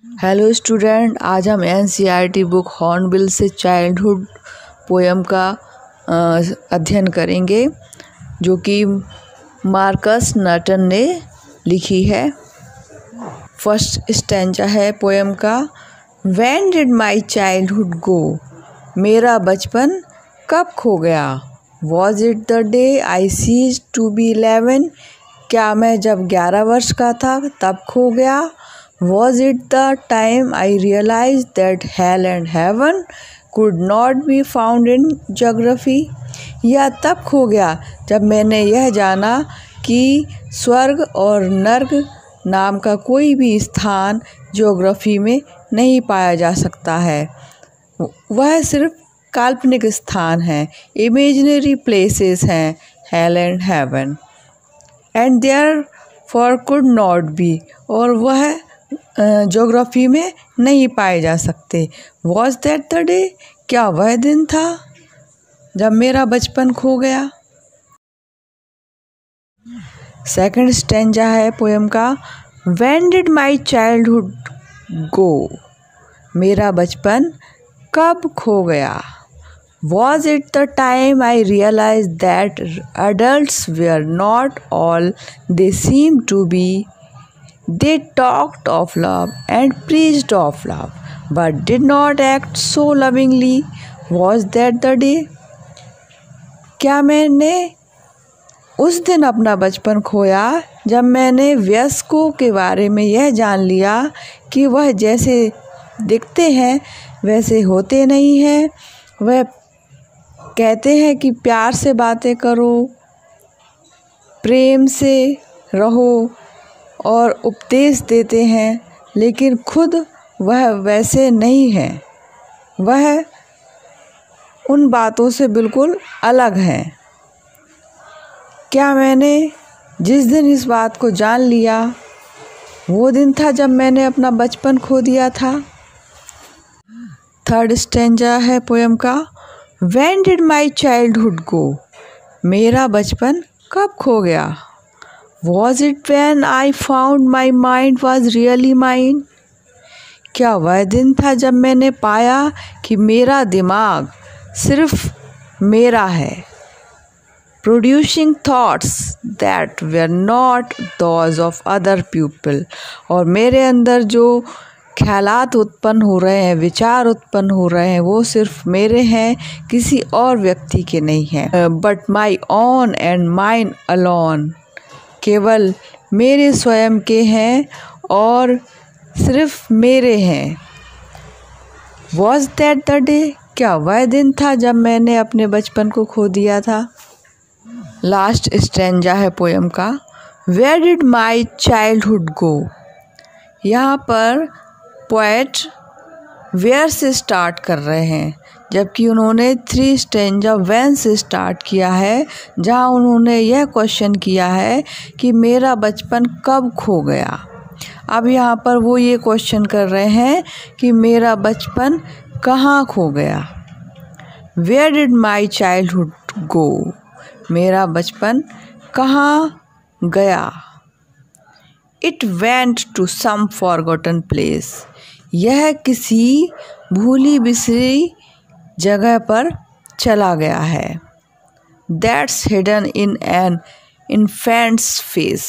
Hello student, आज हम NCERT book Hornbill से चाइल्डहुड पोएम का अध्ययन करेंगे जो कि मार्कस नटन ने लिखी है। फर्स्ट स्टैंजा है पोएम का। When did my childhood go, मेरा बचपन कब खो गया। Was it the day I ceased to be 11, क्या मैं जब 11 वर्ष का था तब खो गया। Was it the time I realized that hell and heaven could not be found in geography? या तब खो गया जब मैंने यह जाना कि स्वर्ग और नर्क नाम का कोई भी स्थान ज्योग्राफी में नहीं पाया जा सकता है। वह सिर्फ काल्पनिक स्थान है, इमेजिनरी प्लेसेस हैं, hell and heaven, and therefore could not be, और वह ज्योग्राफी में नहीं पाए जा सकते। वॉज दैट द डे, क्या वह दिन था जब मेरा बचपन खो गया। सेकंड स्टैंजा है पोएम का। When did my childhood go, मेरा बचपन कब खो गया। Was it the time I realise that adults were not all they seem to be. They talked of love and preached of love, but did not act so lovingly. Was that the day? क्या मैंने उस दिन अपना बचपन खोया जब मैंने वयस्कों के बारे में यह जान लिया कि वह जैसे दिखते हैं वैसे होते नहीं हैं। वह कहते हैं कि प्यार से बातें करो, प्रेम से रहो और उपदेश देते हैं, लेकिन खुद वह वैसे नहीं हैं। वह उन बातों से बिल्कुल अलग हैं। क्या मैंने जिस दिन इस बात को जान लिया वो दिन था जब मैंने अपना बचपन खो दिया था। थर्ड स्टैंजा है पोएम का। When did my childhood go, मेरा बचपन कब खो गया। Was it when I found my mind was really mine? क्या वह दिन था जब मैंने पाया कि मेरा दिमाग सिर्फ मेरा है। Producing thoughts that were not those of other people, और मेरे अंदर जो ख्यालात उत्पन्न हो रहे हैं, विचार उत्पन्न हो रहे हैं, वो सिर्फ मेरे हैं, किसी और व्यक्ति के नहीं हैं। But my own and mine alone, केवल मेरे स्वयं के हैं और सिर्फ मेरे हैं। वॉज दैट द डे, क्या वह दिन था जब मैंने अपने बचपन को खो दिया था। लास्ट स्टैंजा है पोएम का। Where did my childhood go, यहाँ पर पोएट वेयर से स्टार्ट कर रहे हैं, जबकि उन्होंने 3 स्टैंजा व्हेन से स्टार्ट किया है, जहाँ उन्होंने यह क्वेश्चन किया है कि मेरा बचपन कब खो गया। अब यहाँ पर वो ये क्वेश्चन कर रहे हैं कि मेरा बचपन कहाँ खो गया। Where did my childhood go, मेरा बचपन कहाँ गया। It went to some forgotten place, यह किसी भूली बिसरी जगह पर चला गया है। That's hidden in an infant's face,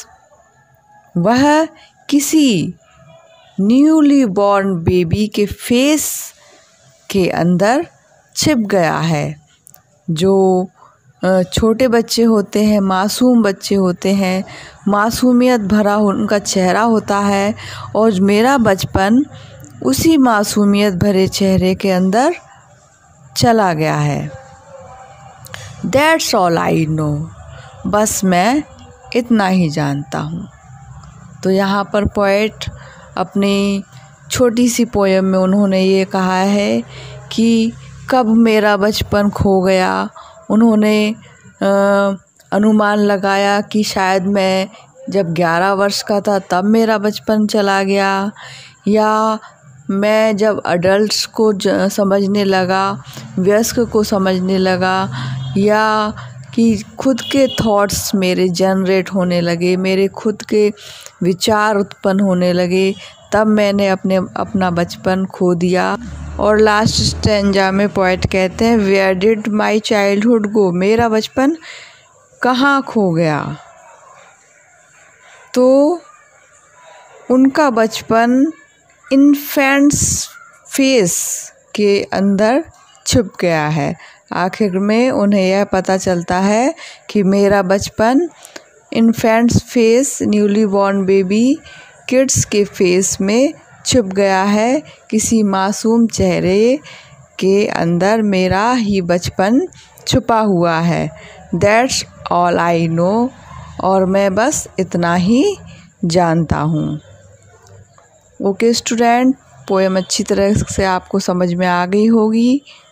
वह किसी न्यूली बॉर्न बेबी के फेस के अंदर छिप गया है। जो छोटे बच्चे होते हैं, मासूम बच्चे होते हैं, मासूमियत भरा उनका चेहरा होता है, और मेरा बचपन उसी मासूमियत भरे चेहरे के अंदर चला गया है। That's all I know, बस मैं इतना ही जानता हूँ। तो यहाँ पर पोएट अपनी छोटी सी पोएम में उन्होंने ये कहा है कि कब मेरा बचपन खो गया। उन्होंने अनुमान लगाया कि शायद मैं जब 11 वर्ष का था तब मेरा बचपन चला गया, या मैं जब अडल्ट्स को समझने लगा, वयस्क को समझने लगा, या कि खुद के थॉट्स मेरे जनरेट होने लगे, मेरे खुद के विचार उत्पन्न होने लगे, तब मैंने अपना बचपन खो दिया। और लास्ट स्टैंजा में पोएट कहते हैं, where did my childhood go, मेरा बचपन कहाँ खो गया। तो उनका बचपन इन्फेंट्स फेस के अंदर छुप गया है। आखिर में उन्हें यह पता चलता है कि मेरा बचपन infant's face, newly born baby kids के फेस में छुप गया है। किसी मासूम चेहरे के अंदर मेरा ही बचपन छुपा हुआ है। दैट्स ऑल आई नो, और मैं बस इतना ही जानता हूँ। ओके स्टूडेंट, पोएम अच्छी तरह से आपको समझ में आ गई होगी।